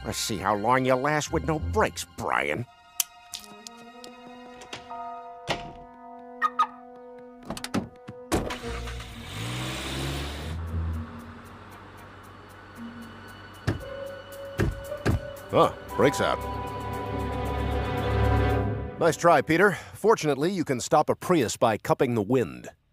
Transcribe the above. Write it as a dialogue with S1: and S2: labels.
S1: Let's see how long you last with no brakes, Brian.
S2: Oh, brakes out. Nice try, Peter. Fortunately, you can stop a Prius by cupping the wind.